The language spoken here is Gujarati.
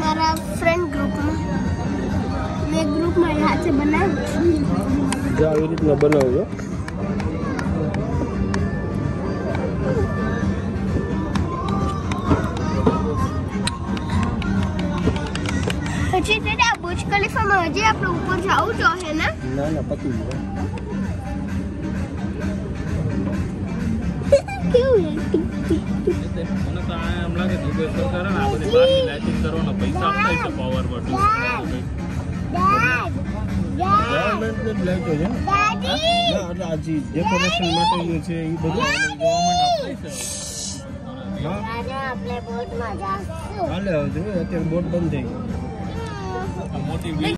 મારા ફ્રેન્ડ ગ્રુપમાં મેં ગ્રુપમાં હાથે બનાવ્યું જે આવી રીતના બનાવજો. પછી તેડા બુર્જ ખલીફામાં હજી આપણે ઉપર જવું જોઈએ ને? ના પતી ગયું. કેવું મને તો આ એમ લાગે દુબઈ સરકાર ને આ બધી બહારની લાઇટિંગ કરવાનો પૈસા આપતા છે પાવર બટન. ગવર્મેન્ટ ને જ લાઈટો છે. ના એટલે આ જે ડેકોરેશન માટે છે એ બધું ગવર્મેન્ટ આપતા છે. આપણે બોટમાં જાશું. હાલે હવે અત્યારે બોટ બંધ થઈ ગઈ. આ મોટી